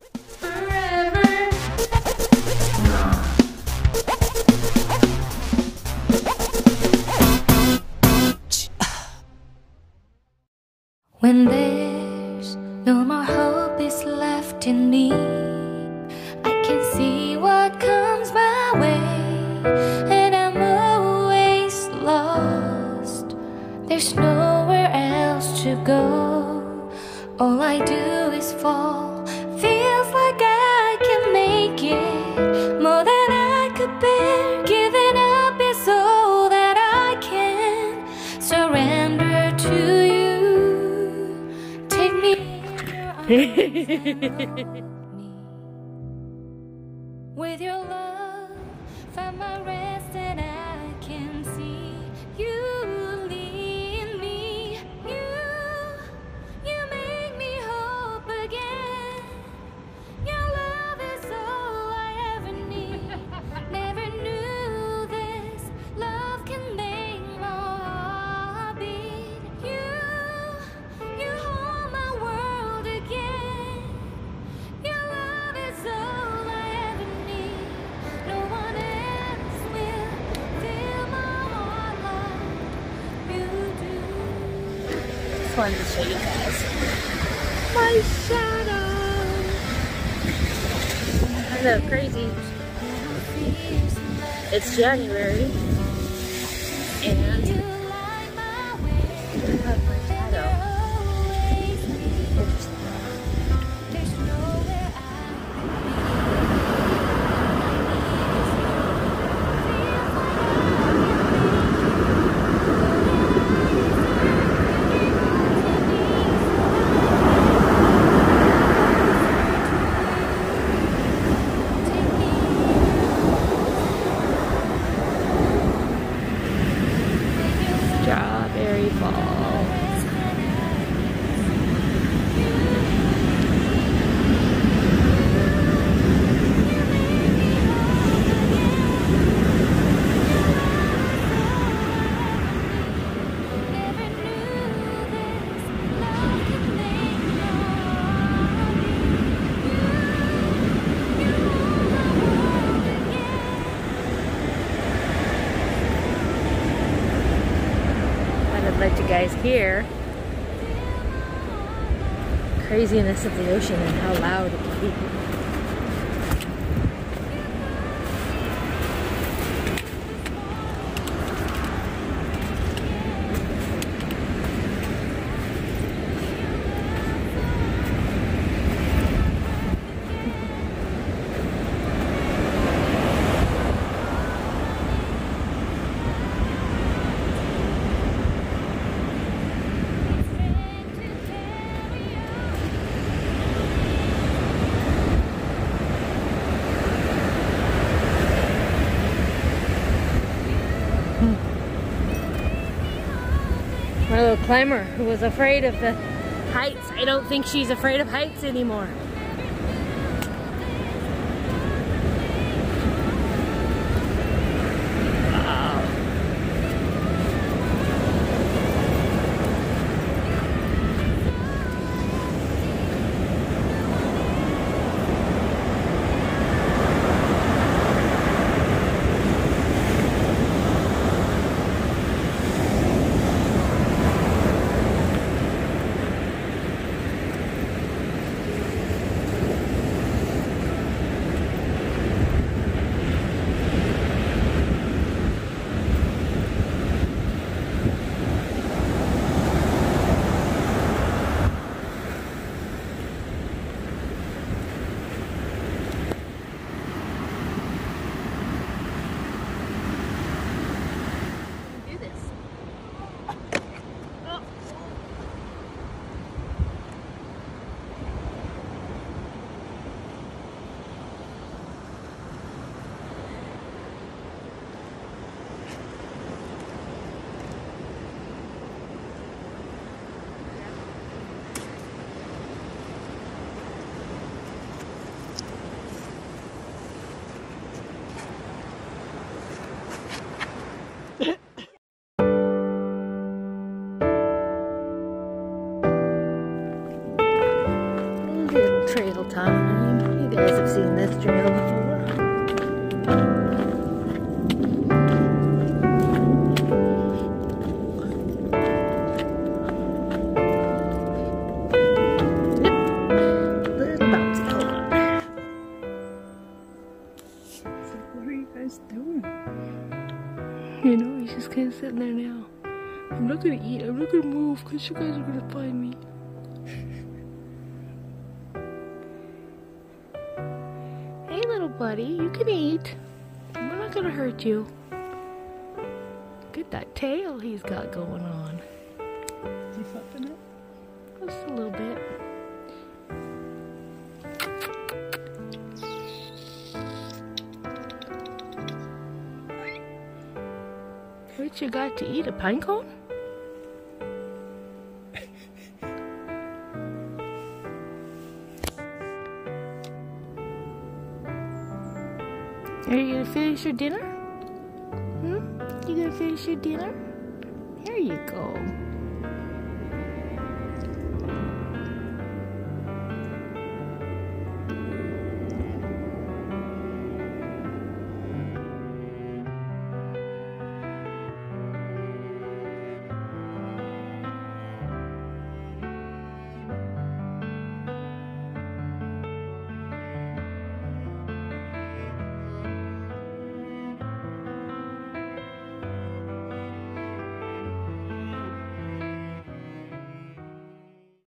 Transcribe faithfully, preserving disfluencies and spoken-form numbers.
When there's no more hope is left in me, I can see what comes my way, and I'm always lost. There's nowhere else to go. All I do is fall. Feels like I can make it more than I could bear. Giving up is all that I can surrender to you. With your love, find my rest, and I can see you lead me. You, you make me hope again. Your love is all I ever need. Never knew this love can make my heart beat. You, you hold my world again. Your love is all I ever need. No one else will fill my heart like you do. Just wanted to show you guys my shadow. I know, crazy. It's January and I have my shadow. Interesting. Strawberry Falls. Let you guys hear craziness of the ocean and how loud it can be. My little climber who was afraid of the heights. I don't think she's afraid of heights anymore. Wow. trail time. You guys have seen this trail before. Little bouncy, hold on. So what are you guys doing? You know, he's just kind of sitting there now. I'm not gonna eat, I'm not gonna move because you guys are gonna find me. Hey little buddy, you can eat. We're not gonna hurt you. Look at that tail he's got going on. Is he fluffing it? Just a little bit. What you got to eat? A pine cone? Are you gonna finish your dinner? Hmm? You gonna finish your dinner? Here you go.